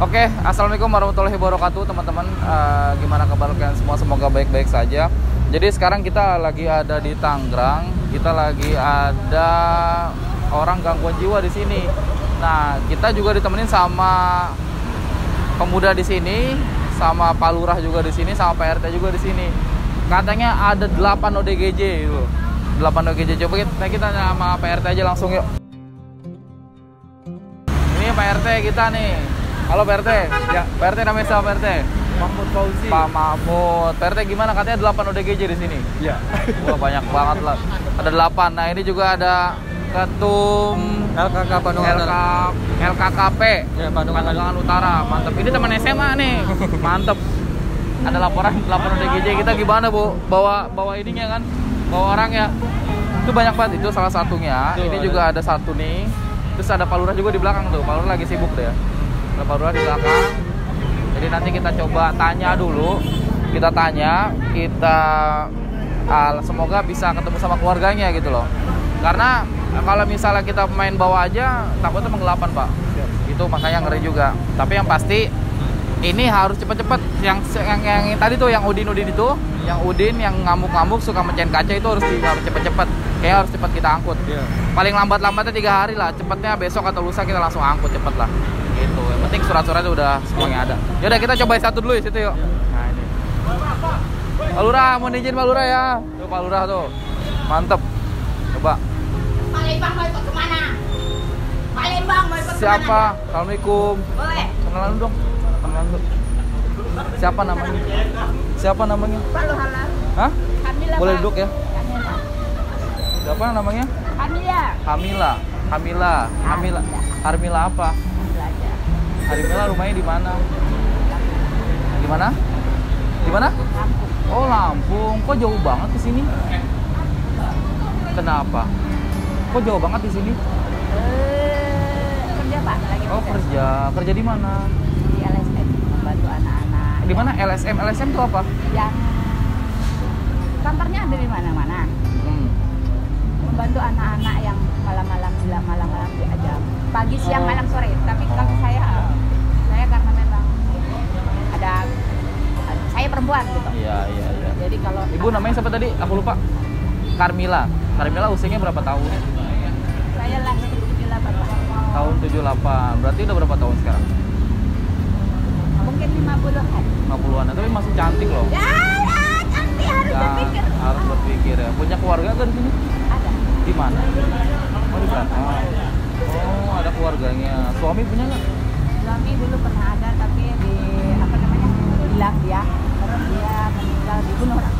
Oke, assalamualaikum warahmatullahi wabarakatuh teman-teman. Gimana kabar kalian semua? Semoga baik-baik saja. Jadi sekarang kita lagi ada di Tangerang. Kita lagi ada orang gangguan jiwa di sini. Nah, kita juga ditemenin sama pemuda di sini, sama Pak Lurah juga di sini, sama Pak RT juga di sini. Katanya ada 8 ODGJ itu. 8 ODGJ. Coba kita tanya sama Pak RT aja langsung yuk. Ini Pak RT kita nih. Halo Pak RT. Ya, Pak RT namanya siapa Pak RT? Mahmud Fauzi. Pak Mahmud. Pak RT gimana? Katanya 8 ODGJ di sini. Iya. Wah, banyak banget lah. Ada 8. Nah, ini juga ada Ketum LKK Bandung Utara. LKKP. Ya, Bandungan Utara. Mantap. Ini teman SMA nih. Mantap. Ada laporan 8 ODGJ. Kita gimana, Bu? Bawa ininya kan? Bawa orang ya. Itu banyak banget. Itu salah satunya. Tuh, ini juga ada satu nih. Terus ada Pak Lurah juga di belakang tuh. Pak Lurah lagi sibuk deh ya. Ada Pak Lurah di belakang. Jadi nanti kita coba tanya dulu. Kita tanya, semoga bisa ketemu sama keluarganya gitu loh. Karena kalau misalnya kita main bawa aja, takutnya penggelapan Pak. Itu makanya ngeri juga. Tapi yang pasti ini harus cepet-cepet. Yang tadi tuh yang Udin itu, yang Udin yang ngamuk-ngamuk suka mecahin kaca itu harus cepet-cepet. Kayak harus cepet kita angkut. Paling lambat-lambatnya 3 hari lah. Cepetnya besok atau lusa kita langsung angkut cepet lah. Gitu. Yang penting surat-suratnya udah semuanya ada. Yaudah kita cobain satu dulu di situ yuk. Nah ini. Pak Lurah, mohon izin Pak Lurah ya. Tuh Pak Lurah tuh. Mantep. Coba. Palembang mau ikut kemana? Palembang mau ikut Siapa? kemana? Assalamualaikum. Boleh. Kenalan dong. Kenalan dulu. Siapa namanya? Siapa namanya? Pak Lurah. Hah? Hamila. Boleh Pak. duduk ya? Hamila. Siapa namanya? Hamila. Hamila. Harmila apa? Hamila aja. Harmila rumahnya di mana? Di mana? Di mana? Lampung. Oh, Lampung. Kok jauh banget ke sini? Kenapa? Kok jauh banget di sini? Kerja Pak, lagi Oh, kerja. Kerja di mana? di LSM membantu anak-anak. Di mana? LSM. LSM itu apa? Yang kantornya ada di mana-mana. Membantu anak-anak yang malam-malam diajak. Pagi, siang, malam, sore. Tapi kalau saya karena memang saya perempuan gitu. Iya. Jadi kalau Ibu namanya siapa tadi? Aku lupa. Carmila. Carmila usianya berapa tahun? saya lahir 78 Pak. Tahun 78. Berarti udah berapa tahun sekarang? Mungkin 50-an. 50-an. Tapi masih cantik loh. Ya, nanti harus Ya, berpikir. harus berpikir ya. Punya keluarga nggak di sini? Ada. Di mana? Oh, di belakang. Oh, ada keluarganya. Suami punya nggak? Suami dulu pernah ada, tapi hilang dia. Terus dia meninggal dibunuh orang.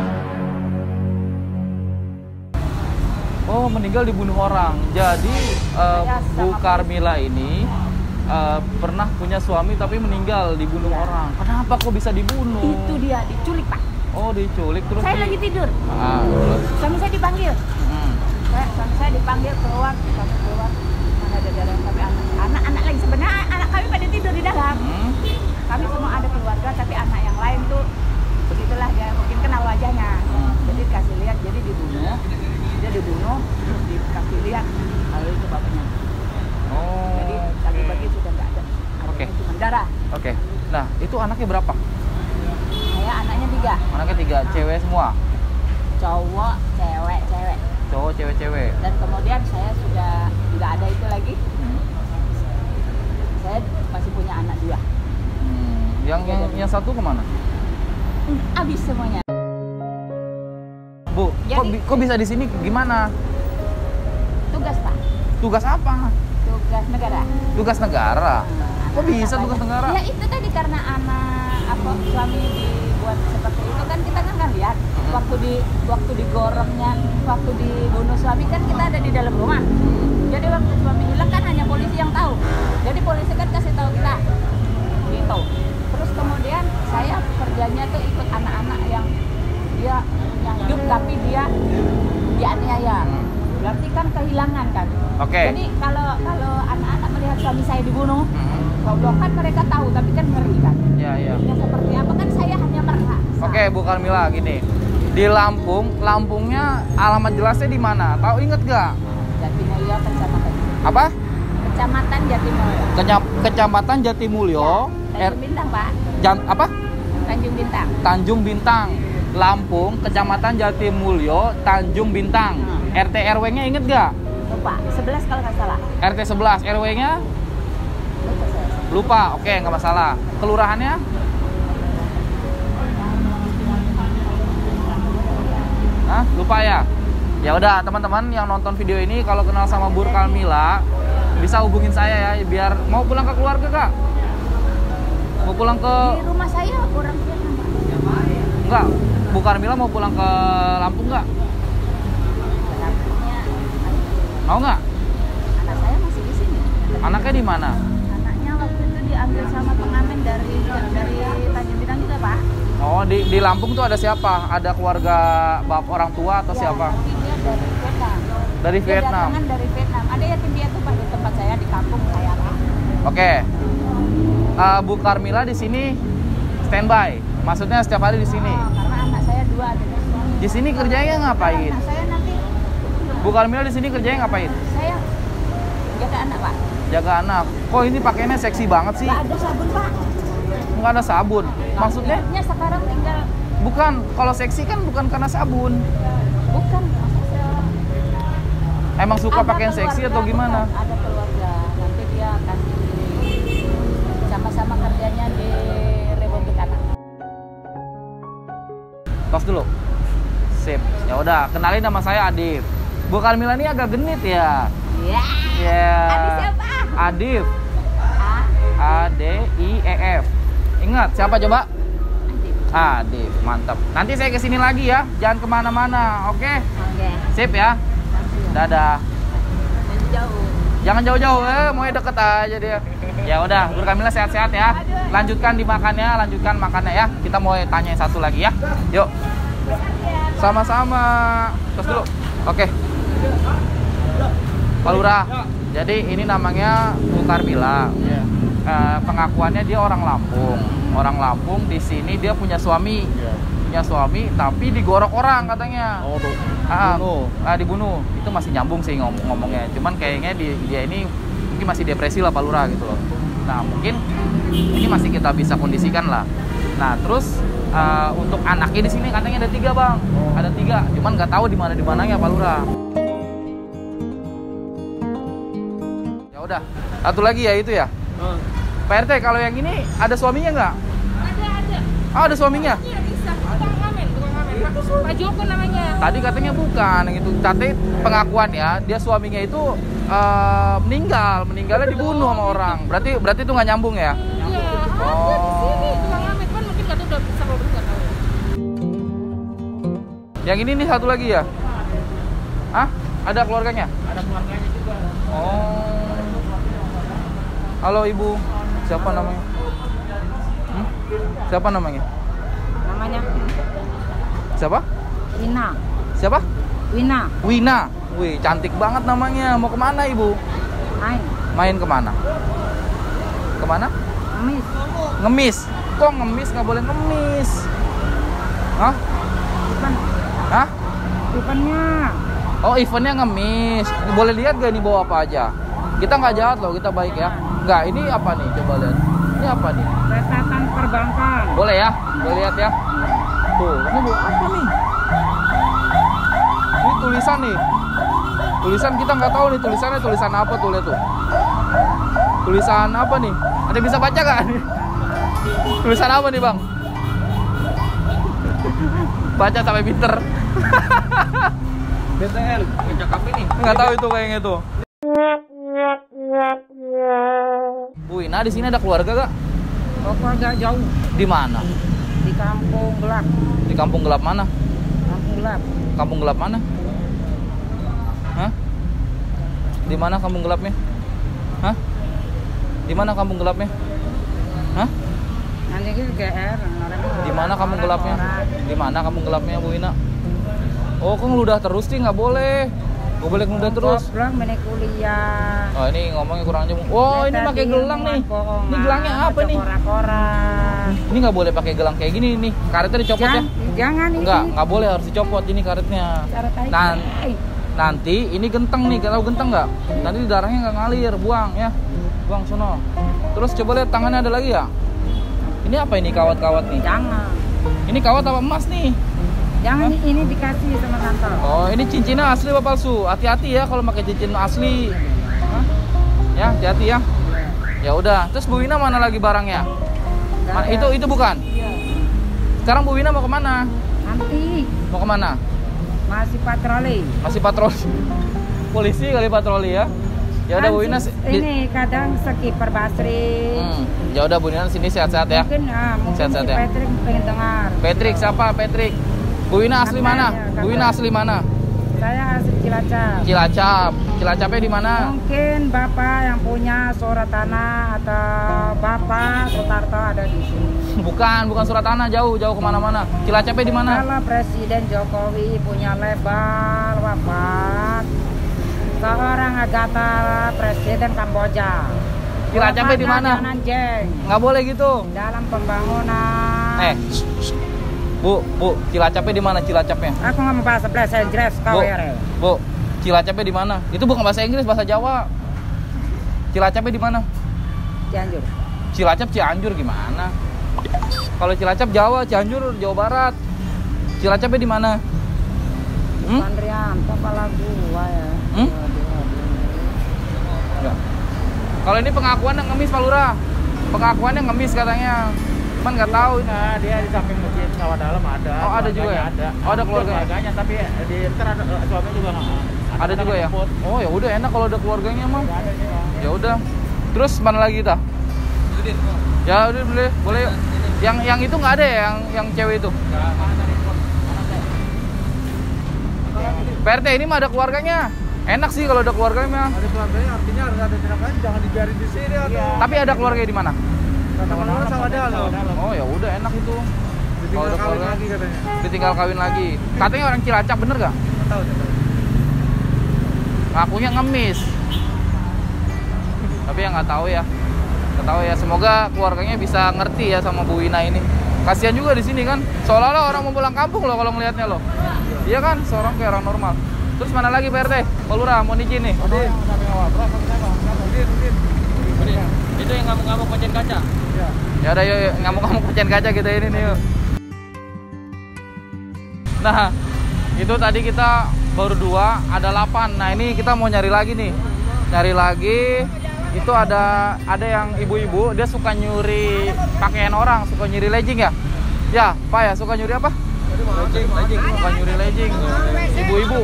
Oh, meninggal dibunuh orang. Jadi Bu Carmila ini pernah punya suami tapi meninggal dibunuh orang. Kenapa kok bisa dibunuh? Itu dia diculik Pak. Oh, diculik terus. Saya lagi tidur. Terus. Suami saya dipanggil. Suami saya dipanggil keluar. Mana ada jalan tapi anak lagi sebenarnya anak kami pada tidur di dalam. Kami semua ada keluarga tapi anak yang lain tuh begitulah dia mungkin kenal wajahnya. Jadi dikasih lihat jadi dibunuh. Dia dibunuh terus dikasih lihat lalu itu bapaknya. Oh. Jadi bagi-bagi sudah nggak ada. Oke. Cuma darah. Oke. Nah, itu anaknya berapa? Saya anaknya 3. Anaknya 3, cewek semua. Cowok, cewek. Cowok, cewek. Dan kemudian saya sudah nggak ada itu lagi. Saya masih punya anak 2. Yang satu kemana? Habis semuanya. Bu, Jadi, kok bisa di sini? Gimana? Tugas Pak. Tugas apa? Tugas negara. Tugas negara. Kok bisa tugas negara? Ya itu tadi karena suami dibuat seperti itu kan kita kan lihat waktu digorengnya, waktu dibunuh suami kan kita ada di dalam rumah. Jadi waktu suami hilang kan hanya polisi yang tahu. Jadi polisi kan kasih tahu kita. Gitu. Terus kemudian saya kerjanya tuh ikut anak-anak yang dia punya hidup tapi dia dianiaya. Berarti kan kehilangan kan. Oke. Jadi kalau anak-anak melihat suami saya dibunuh, goblok kan mereka tahu tapi kan ngeri kan. Iya. Ya seperti apa kan saya hanya merasa. Oke, Bu Carmila gini. Di Lampungnya alamat jelasnya di mana? Tahu inget gak? Jatinegara Kecamatan. Apa? Kecamatan Jatimulyo. Kecamatan Jatimulyo. Tanjung Bintang, Pak. Apa? Tanjung Bintang. Tanjung Bintang, Lampung, Kecamatan Jatimulyo, Tanjung Bintang. RT RW-nya inget gak? Lupa, 11 kalau nggak salah. RT 11, RW-nya? Lupa saya. Lupa, oke nggak masalah. Kelurahannya? Hah? Lupa ya? Ya udah teman-teman yang nonton video ini kalau kenal sama Bu Karmila bisa hubungin saya ya biar mau pulang ke keluarga Kak. Mau pulang ke Di rumah saya orang Vietnam, Pak. enggak, Bu Karmila mau pulang ke Lampung enggak? Lampungnya, Mau nggak? anak saya masih di sini. Anaknya di mana? Anaknya waktu itu diambil sama pengamen dari Tanjung Bintang juga, Pak. Oh, di Lampung tuh ada siapa? Ada keluarga bapak orang tua atau Ya, siapa? tapi dia dari Vietnam. Dari Dia Vietnam. datangan dari Vietnam. Ada yatim piatu Pak di tempat saya di kampung saya, Pak. Oke. Bu Karmila di sini standby. Maksudnya setiap hari di sini. Oh, karena anak saya 2 ada di sini. Di sini kerjanya ngapain? Anak saya nanti Bu Karmila di sini kerjanya ngapain? saya jaga anak, Pak. Jaga anak. Kok ini pakainya seksi banget sih? Nggak ada sabun, Pak. Nggak ada sabun. Maksudnya? Lihatnya sekarang tinggal Bukan. Kalau seksi kan bukan karena sabun. bukan maksudnya. Emang suka Ada pakaian seksi atau keluarga, gimana? bukan. Ada keluarga. Nanti dia akan sama-sama kerjanya di Republik Anak. Tos dulu. Sip. Ya udah, kenalin nama saya Adif. Bu Karmila ini agak genit ya. Ya. Ya. Adif siapa? Adif. Ah, ADIEF. Ingat siapa coba? Adif. Adif, mantap. Nanti saya kesini lagi ya, jangan kemana-mana, oke? Oke. Sip ya. Dadah. Dan jauh. Jangan jauh-jauh, mau deket aja dia. Ya udah, Bu Karmila sehat-sehat ya. Lanjutkan lanjutkan makannya ya. Kita mau tanya satu lagi ya. Yuk. Sama-sama. Terus dulu. Oke. Pak Lurah. Jadi ini namanya Bu Karmila. Pengakuannya dia orang Lampung. Orang Lampung di sini dia punya suami. Punya suami tapi digorok orang katanya. Oh, tuh. Dibunuh. Itu masih nyambung sih ngomongnya. Cuman kayaknya dia ini mungkin masih depresi lah Pak Lurah gitu loh. Nah mungkin ini masih kita bisa kondisikan lah. Nah terus untuk anaknya di sini katanya ada 3 bang. Ada 3. Cuman nggak tahu di mananya Pak Lurah. Ya udah. Satu lagi ya itu ya. Pak RT kalau yang ini ada suaminya nggak? Ada. Oh, ada suaminya. Iya, bisa. Tukang ngamen. Pak Joko namanya. Tadi katanya bukan gitu. Tadi pengakuan ya, dia suaminya itu meninggalnya dibunuh sama orang. Berarti itu nggak nyambung ya? Iya, ada di sini tukang ngamen. Cuman mungkin katanya udah bisa kalau nggak tahu. Yang ini nih satu lagi ya? Hah? Ada keluarganya? Ada keluarganya juga. Oh. Halo Ibu. Siapa namanya? Siapa namanya? Namanya Siapa? Wina. Siapa? Wina. Wina. Wih, cantik banget namanya. Mau kemana Ibu? Main. Main kemana? Kemana? Amis. Ngemis. Kok ngemis? Nggak boleh ngemis. Hah? Event. Hah? Eventnya. Oh, eventnya ngemis. Boleh lihat gak ini bawa apa aja? Kita nggak jahat loh, kita baik ya. Nggak, ini apa nih? Coba lihat. Ini apa nih? Catatan perbankan. Boleh ya? Boleh lihat ya? Tuh, ini bawa apa nih? Ini tulisan nih. Tulisan kita nggak tahu nih tulisannya tulisan apa tuh, lihat tuh. Tulisan apa nih? Ada bisa baca nggak? Tulisan apa nih bang? Baca sampai pinter. BTN, ngejak apa nih? Nggak tahu itu kayaknya tuh. Bu Ina, di sini ada keluarga gak? Keluarga jauh. Di mana? Di kampung gelap. Di kampung gelap mana? Kampung gelap. Kampung gelap mana? Hah? Di mana kampung gelapnya? Hah? Di mana kampung gelapnya? Hah? Nanti ke GR. Di mana kampung gelapnya? Di mana kampung gelapnya Bu Ina? Oh, kok ngeludah terus sih? Nggak boleh. Nggak boleh ngeludah terus. Goblok menek kuliah. Oh, ini ngomongnya kurang nyambung. Oh, ini pakai gelang nih. Ini gelangnya apa nih? Kora-kora. Ini nggak boleh pakai gelang kayak gini nih. Karetnya dicopot ya? Jangan ini. Nggak boleh, harus dicopot ini karetnya. Cara tarik. Nah, Nanti ini genteng nih, tahu genteng nggak? Nanti darahnya nggak ngalir, buang ya, buang sono. Terus coba lihat tangannya ada lagi ya. Ini apa ini kawat-kawat nih? Jangan. Ini kawat apa emas nih? Jangan ini dikasih sama kantor. Oh, ini cincinnya asli apa palsu? Hati-hati ya kalau pakai cincin asli. Hah? Ya, hati-hati ya. Ya udah. Terus Bu Wina mana lagi barangnya? Itu bukan. Sekarang Bu Wina mau kemana? Nanti Mau kemana? masih patroli. Masih patroli. Polisi kali patroli ya. Ya udah Bu Wina. Ini kadang sekiper Basri. Ya udah Bu Wina sini sehat-sehat ya. Mungkin Sehat-sehat si ya. Patrick pengen dengar. Patrick siapa? Patrick. Bu Wina asli mana? Bu Wina asli mana? Saya asli Cilacap. Cilacap. Cilacapnya di mana? Mungkin Bapak yang punya surat tanah atau Bapak Sutarto ada di sini. Bukan surat tanah, jauh kemana-mana. Cilacapnya di mana? Kalau Presiden Jokowi punya lebar Bapak, seorang Agatha Presiden Kamboja. Cilacapnya di mana? Nanjeng. Nggak boleh gitu. Dalam pembangunan. Bu, Cilacapnya di mana Cilacapnya? Aku nggak mau bahasa Inggris, kau ya. Bu, Cilacapnya di mana? Itu bukan bahasa Inggris, bahasa Jawa. Cilacapnya di mana? Cianjur. Cilacap Cianjur gimana? Kalau Cilacap Jawa, Cianjur Jawa Barat. Cilacapnya di mana? Andrianto kepala gua ya. Ya. Kalau ini pengakuan yang ngemis Pak Lurah. Pengakuannya ngemis katanya. Cuman nggak tahu. Nah, dia di samping masjid sawah dalam ada. Oh, ada juga ya? Ada. Oh, ada keluarganya, tapi di ntar ada suaminya juga ada juga ya. Oh, ya udah enak kalau ada keluarganya mah. Ya udah. Terus mana lagi kita? Ya udah boleh. Yuk. Yang itu nggak ada ya, yang cewek itu? PRT ini mah ada keluarganya. Enak sih kalau ada keluarganya. Ada keluarganya, artinya harus ada tindakan, jangan dibiarin di sini atau. Tapi ada keluarganya di mana? Kata-kata sawah dalam. Oh ya udah enak itu. Ditinggal kawin lagi katanya. Ditinggal kawin lagi. Katanya orang Cilacap, bener gak? Nggak tahu. Ngakunya ngemis. Tapi ya nggak tahu ya. Nggak tahu ya. Semoga keluarganya bisa ngerti ya sama Bu Wina ini. Kasihan juga di sini kan. Seolah-olah orang mau pulang kampung loh kalau ngelihatnya loh. Iya kan, seorang kayak orang normal. Terus mana lagi Pak RT? Pak Lurah mau izin nih. Udin. Itu yang ngamuk-ngamuk pecahin kaca. Ya udah yuk ngamuk-ngamuk pecahin kaca kita ini nih yuk. Nah, itu tadi kita baru 2, ada 8. Nah, ini kita mau nyari lagi nih. Nyari lagi. Itu ada yang ibu-ibu, dia suka nyuri pakaian orang, suka nyuri legging ya? Ya, Pak ya, suka nyuri apa? Legging. Suka nyuri legging. Ibu-ibu.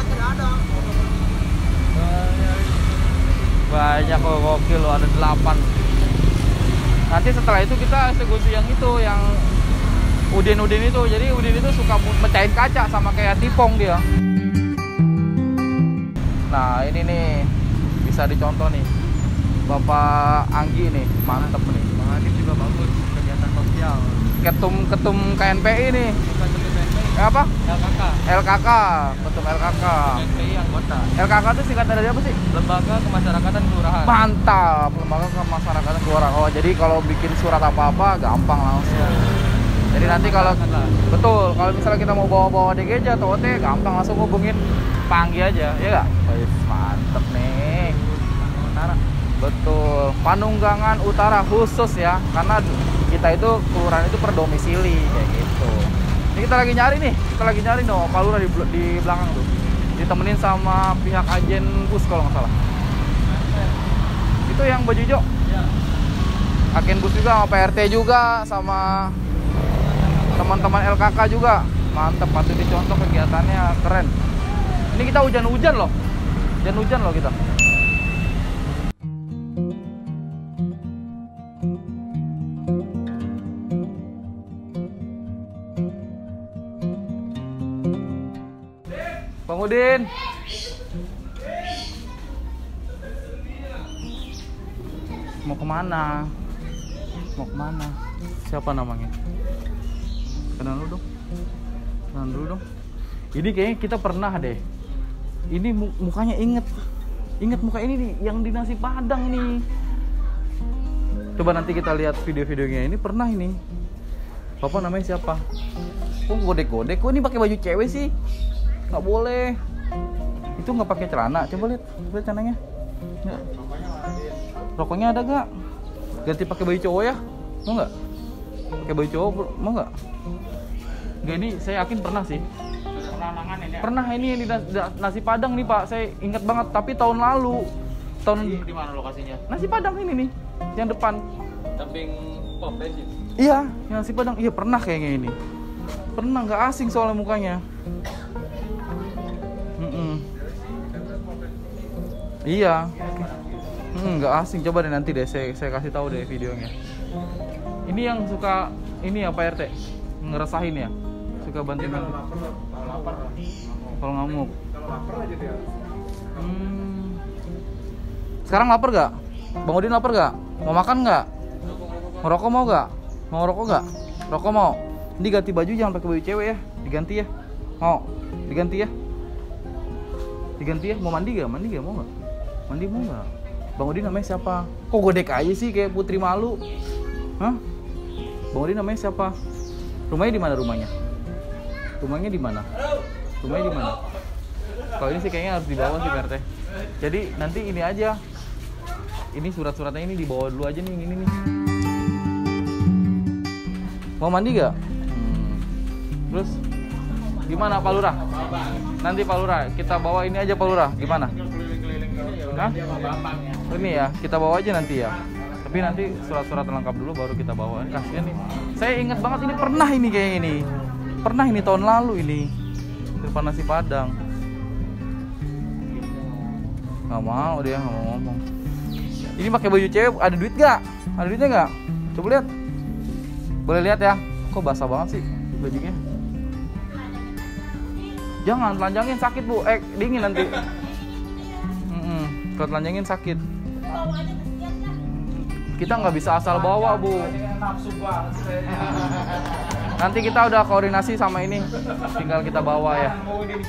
Banyak kok, gokil loh, ada 8. Nanti setelah itu kita eksekusi yang itu, yang Udin itu. Jadi Udin itu suka mecahin kaca sama kayak tipong dia. Nah ini nih bisa dicontoh nih, Bapak Anggi nih, mantep nih. Bang Adib juga bagus, kegiatan sosial. Ketum KNPI nih. Bukan ketum KNPI. Apa? LKK. Ketum LKK. KNPI anggota. LKK itu singkatan dari apa sih? Lembaga Kemasyarakatan Kelurahan. Mantap, Lembaga Kemasyarakatan Kelurahan. Oh, jadi kalau bikin surat apa-apa gampang langsung. Iya. Jadi nanti kalau betul, kalau misalnya kita mau bawa-bawa DGJ atau OT, gampang langsung hubungin Panggi aja, ya nggak? Mantep nih. Betul, Panunggangan Utara khusus ya, karena kita itu kelurahan itu per domisili kayak gitu. Ini kita lagi nyari nih, Pak Lurah di belakang tuh. Ditemenin sama pihak agen bus kalau nggak salah. Itu yang baju hijau. Agen bus juga sama PRT juga sama teman-teman LKK juga. Mantep, patut dicontoh kegiatannya, keren. Ini kita hujan-hujan loh kita. Bang Udin. Mau kemana? Siapa namanya? Kenal dulu dong. Ini kayaknya kita pernah deh. Ini mukanya inget muka ini nih, yang di nasi Padang ini. Coba nanti kita lihat video-videonya. Ini pernah ini. Bapak namanya siapa? Kok godek-godek? Kok ini pakai baju cewek sih? Nggak boleh. Itu nggak pakai celana. Coba lihat celananya. Nggak. Rokoknya ada gak? Ganti pakai baju cowok ya? Mau nggak? Pakai baju cowok mau nggak? Nggak, ini saya yakin pernah sih. Pernah ini nasi Padang nih Pak. Saya ingat banget. Tapi tahun lalu. Di mana lokasinya? Nasi Padang ini nih, yang depan. Samping pom bensin. Iya, yang nasi Padang. Iya pernah kayaknya ini. Pernah, nggak asing soalnya mukanya. Iya. Nggak asing. Coba deh nanti deh saya kasih tahu deh videonya. Ini yang suka ini ya Pak RT, ngeresahin ya. Suka banting. Kalau lapar. Kalau ngamuk. Kalau lapar aja dia. Sekarang lapar gak? Bang Udin lapar gak? Mau makan gak? Ngerokok mau gak? Mau ngerokok gak? Rokok mau? Ini ganti baju, jangan pakai baju cewek ya. Diganti ya. Mau? Diganti ya. Diganti ya. Mau mandi gak? Mandi gak? Mau gak? Mandi mau gak? Bang Udin namanya siapa? Kok godek aja sih kayak putri malu? Hah? Bang Udin namanya siapa? Rumahnya di mana rumahnya? Rumahnya di mana? Rumahnya di mana? Kalau ini sih kayaknya harus dibawa sih PRT. Jadi nanti ini aja. Ini surat-suratnya ini dibawa dulu aja nih, ini nih. Mau mandi gak? Terus gimana Pak Lurah? Nanti Pak Lurah kita bawa ini aja Pak Lurah. Gimana? Hah? Ini ya, kita bawa aja nanti ya. Tapi nanti surat-surat lengkap dulu baru kita bawa. Kasihan nih. Saya ingat banget ini pernah ini kayak ini. Pernah ini tahun lalu ini. Depan nasi Padang. Nggak mau dia, nggak mau ngomong. Ini pakai baju cewek, ada duit gak? Ada duitnya gak? Coba lihat. Boleh lihat ya. Kok basah banget sih bajunya? Jangan telanjangin, sakit Bu. Dingin nanti. Kalau telanjangin sakit. Kita nggak bisa asal bawa Bu. Nanti kita udah koordinasi sama ini. Tinggal kita bawa ya.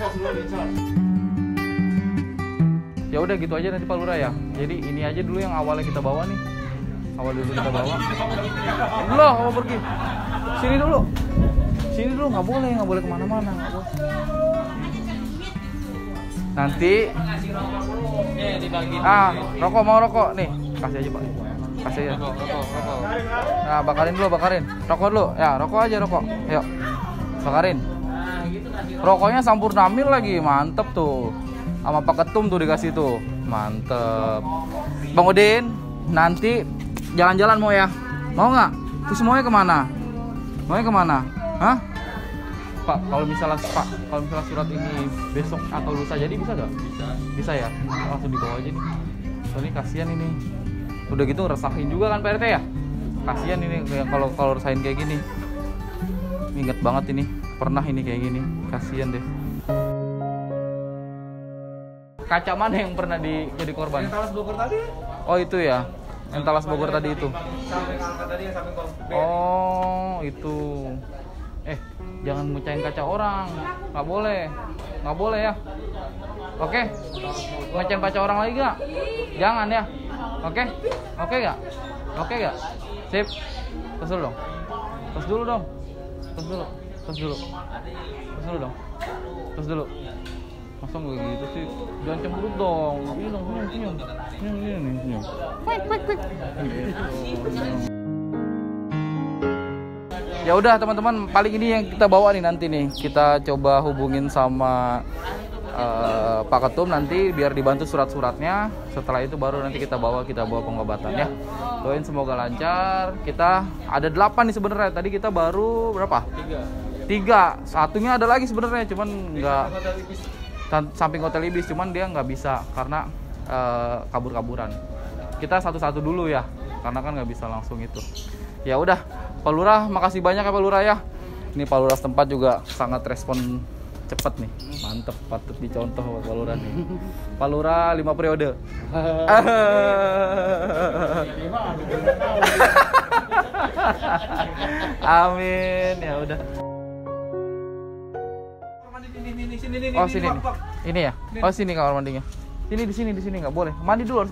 Ya udah gitu aja nanti Pak Lurah ya. Jadi ini aja dulu yang awalnya kita bawa nih. Awal dulu kita bawa. Loh, mau pergi? Sini dulu. Sini dulu, nggak boleh kemana-mana, nggak boleh. Nanti. Rokok mau rokok nih. Kasih aja Pak. Kasih aja. Rokok. Nah, bakarin. Rokok dulu. Ya, rokok aja rokok. Yuk. Bakarin. Rokoknya Sampurnamil lagi, mantep tuh. Sama Pak Ketum tuh dikasih tuh. Mantep. Bang Udin, nanti jalan-jalan mau ya? Mau nggak? Terus maunya kemana? Maunya kemana? Hah? Pak, kalau misalnya surat ini besok atau lusa jadi bisa nggak? Bisa ya? Langsung dibawa aja nih. Soalnya kasihan ini. Udah gitu resahin juga kan Pak RT ya? Kasihan ini kalau resahin kayak gini. Ingat banget ini. Pernah ini kayak gini. Kasihan deh. Kaca mana yang pernah jadi korban? Yang Talas Bogor tadi. Oh itu ya, yang Talas Bogor tadi itu. Samping angkat tadi yang samping komplek. Oh itu. Jangan mecahin kaca orang, nggak boleh ya. Oke, mecahin kaca orang lagi nggak? Jangan ya. Oke nggak? Oke nggak? Sip. Tos dulu dong. Tos dulu. Masa gue gitu sih? Jangan cemberut dong. Ini dong, senyum. Ya udah teman-teman, paling ini yang kita bawa nih nanti nih. Kita coba hubungin sama Pak Ketum nanti biar dibantu surat-suratnya. Setelah itu baru nanti kita bawa pengobatan ya. Doain semoga lancar. Kita ada 8 nih sebenarnya. Tadi kita baru berapa? 3. Satunya ada lagi sebenarnya, cuman nggak. Samping Hotel Ibis, cuman dia nggak bisa karena kabur-kaburan. Kita satu-satu dulu ya, karena kan nggak bisa langsung itu. Ya udah, Pak Lurah, makasih banyak ya Pak Lurah ya. Ini Pak Lurah setempat juga sangat respon cepat nih, mantep, patut dicontoh Pak Lurah nih. Pak Lurah 5 periode. Amin, ya udah. Oh sini nih. Ini ya. Oh sini kamar mandinya. Di sini nggak boleh. Harus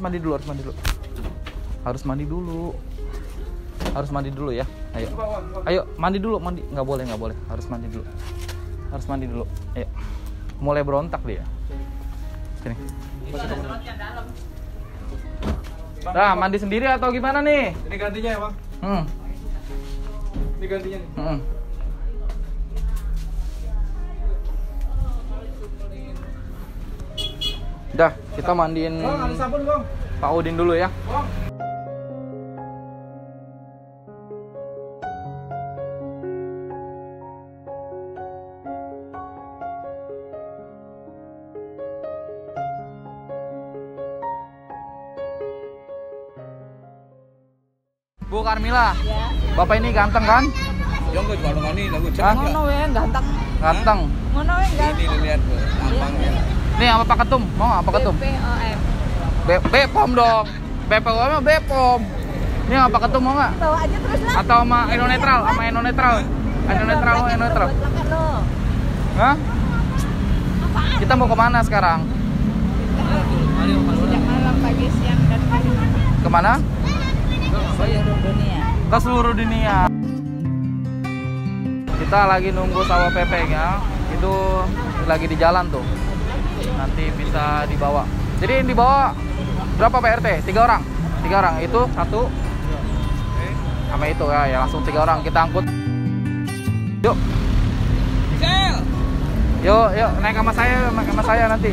mandi dulu ya. Ayo mandi dulu. Nggak boleh. Harus mandi dulu. Ayo. Mulai berontak dia. Sini. Dah, mandi sendiri atau gimana nih? Ini gantinya ya, Bang? Ini gantinya nih. Dah, kita mandiin Bang, ada sabun, Bang. Pak Udin dulu ya. Bang. Bu Karmila, Ya. Bapak ini ganteng kan? Yang ke warung ini lagu Hah? Ngono we ganteng. Ganteng. Ngono we Ini ganteng. lihat tampangnya. Nih apa Pak Ketum? Mau nggak Pak Ketum? BPOM. Bepom dong. BPOM mah Bepom. Ini apa Ketum mau nggak? Bawa aja terus lah. Atau sama Eno Netral? Sama Eno Netral? Eno Netral, Eno Netral. Buat makan lo. Hah? Kita mau kemana sekarang? Sejak malam, pagi, siang, dan malam. Kemana? Seluruh dunia. Ke seluruh dunia. Kita lagi nunggu sawah pepengnya. Itu lagi di jalan tuh. Nanti bisa dibawa. Jadi yang dibawa berapa Pak RT? 3 orang. 3 orang. Itu satu. Sama itu ya, langsung 3 orang kita angkut. Yuk. Yuk, naik sama saya nanti.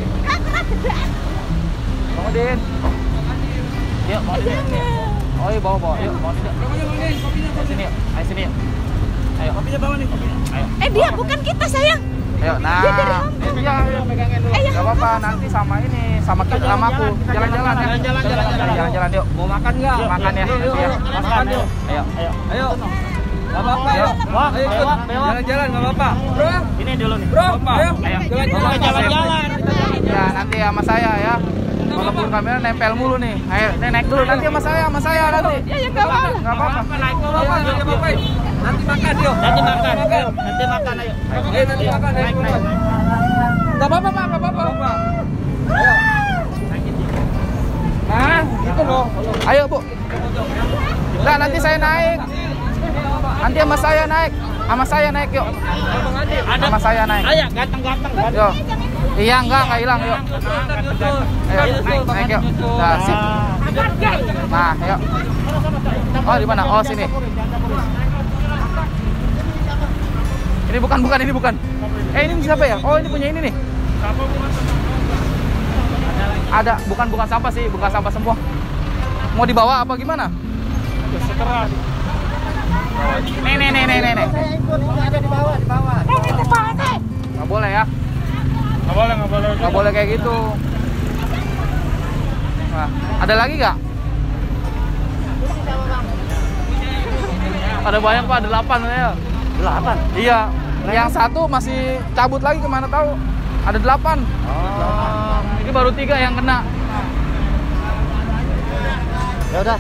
Bang Udin. Yuk, Bang Udin. Oh iya, bawa. Yuk, Bang Udin. Ayo sini yuk. Ayo sini yuk. Ayo. Kopinya bawa nih, kopinya. Ayo. Dia bukan kita sayang. Ayo, nah. Iya, pegangin dulu. Gak apa-apa, nanti sama ini, sama kita, sama aku. Jalan-jalan ya. Jalan-jalan yuk. Mau makan nggak? Makan ya. Iya. Makan yuk. Ayo. Nggak apa-apa. Ayo. Ayo ikut. Jalan-jalan nggak apa-apa. Bro. Ini dulu nih. Bro. Ayo. Jalan-jalan. Ya, nanti sama saya ya. Walaupun kamera nempel mulu nih. Ayo, naik dulu nanti sama saya nanti. Ya nggak apa-apa. Enggak apa-apa. Naik apa-apa. Nanti makan yuk. Nanti makan ayo. Nanti makan. Naik. Nggak apa-apa, Pak. Nggak apa-apa. Ayo. Nah, gitu loh. Ayo, Bu. Nah, nanti saya naik. Nanti sama saya naik. Sama saya naik yuk. Sama saya naik. Ayo, ganteng-ganteng. Yuk. Iya, enggak hilang yuk. Ayo, naik yuk. Nah, sip. Nah, yuk. Oh, di mana? Oh, sini. Ini bukan. Ini siapa ya? Oh, ini punya ini nih. Ada, bukan sampah sih, bukan sampah semua. Mau dibawa apa gimana? Nih. Nggak boleh ya? Nggak boleh kayak gitu. Nah, ada lagi nggak? Ada banyak Pak, ada 8 ya. 8? Iya. Yang satu masih cabut lagi kemana tahu. Ada 8. Oh. Ini baru 3 yang kena. Ya udah.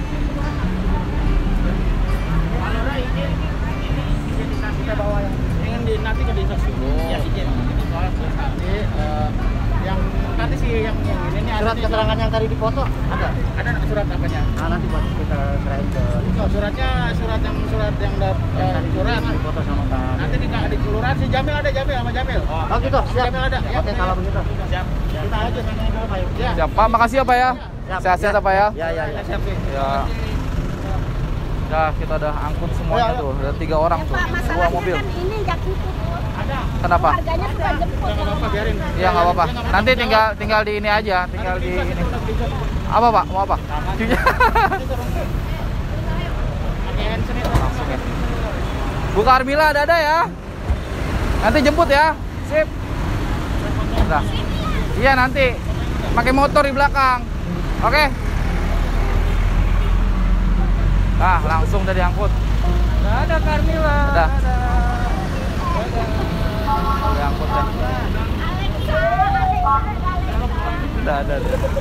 Kita bawa yang ingin nanti ke desa dulu. Ya izin. Nanti yang nanti sih yang ini nih surat keterangan yang tadi dipoto ada. Ada surat apanya? Nah, nanti buat kita serahin ke. Oh, surat yang daftar surat dipoto sama Pak. Nanti di kelurahan si Jamil ada sama Jamil. Oh gitu. Siap. Jamil ada. Ya, oke, kalau begitu. Siap. Kita aja sana dulu Pak. Ya. Siap, Pak. Makasih ya, Pak ya. Sehat-sehat Pak ya. Ya. Siap. Ya. Udah, kita udah angkut semuanya tuh. Ada 3 orang tuh. 2 mobil. Kan ini jak itu. Kenapa? Harganya sudah jemput. Iya, nggak apa-apa. Nanti tinggal di ini aja, tinggal di ini. Apa, Pak? Mau apa? Langsung ya. Bu Karmila ada ya. Nanti jemput ya. Sip. Udah. Iya, nanti pakai motor di belakang. Oke. Nah, langsung udah diangkut. Ada Karmila. Udah. Diangkut dah. Ada.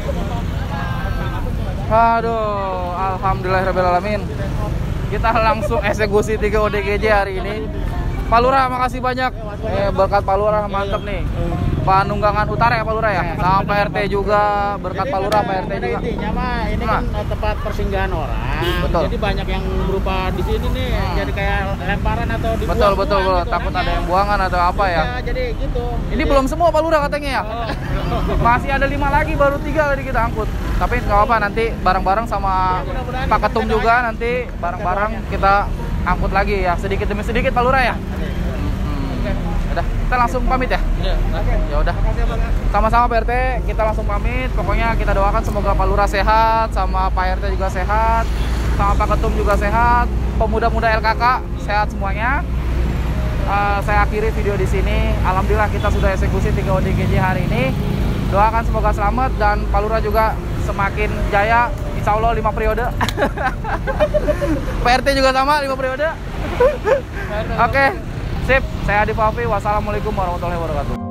Aduh, alhamdulillahirrahmanirrahim. Kita langsung eksekusi 3 ODGJ hari ini. Pak Lurah, makasih banyak. Berkat Pak Lurah, mantep nih. Panunggangan Utara ya Pak Lurah ya. Sama Pak RT juga, berkat Pak Lurah, Pak RT pada juga. intinya mah ini kan tempat persinggahan orang. Betul. Jadi banyak yang berupa di sini nih jadi kayak lemparan atau dibuang. Betul. Gitu, Takut ada orangnya. yang buangan atau apa ya. Ya, jadi gitu. Ini Jadi- belum semua Pak Lurah katanya ya. Masih ada 5 lagi, baru 3 tadi kita angkut. Tapi nggak apa-apa, nanti bareng-bareng sama Mudah-mudahan Pak Ketum kita juga doain. nanti bareng-bareng kita angkut lagi ya, sedikit demi sedikit Pak Lurah ya. Udah, kita langsung pamit ya. Ya udah. Sama-sama Pak RT, kita langsung pamit. Pokoknya kita doakan semoga Pak Lurah sehat, sama Pak RT juga sehat, sama Pak Ketum juga sehat, pemuda-muda LKK sehat semuanya. Saya akhiri video di sini. Alhamdulillah kita sudah eksekusi 3 ODGJ hari ini. Doakan semoga selamat dan Pak Lurah juga semakin jaya. Insya Allah 5 periode. Pak RT juga sama 5 periode. Oke, sip. Saya Adi Fafi. Wassalamualaikum warahmatullahi wabarakatuh.